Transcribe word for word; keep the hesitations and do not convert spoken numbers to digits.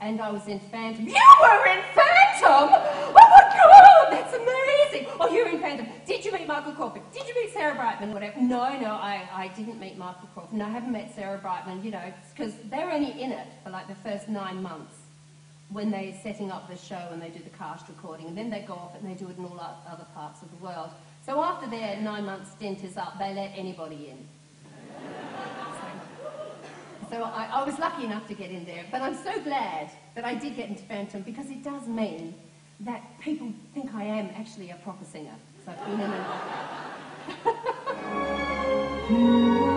and I was in Phantom. You were in Phantom? Oh my God, that's amazing. Oh, you were in Phantom. Did you meet Michael Crawford? Did you meet Sarah Brightman? Whatever. No, no, I, I didn't meet Michael Crawford. No, I haven't met Sarah Brightman, you know, because they're only in it for like the first nine months when they're setting up the show and they do the cast recording, and then they go off and they do it in all other parts of the world. So after their nine-month stint is up, they let anybody in. So I, I was lucky enough to get in there, but I'm so glad that I did get into Phantom because it does mean that people think I am actually a proper singer. So I've been in and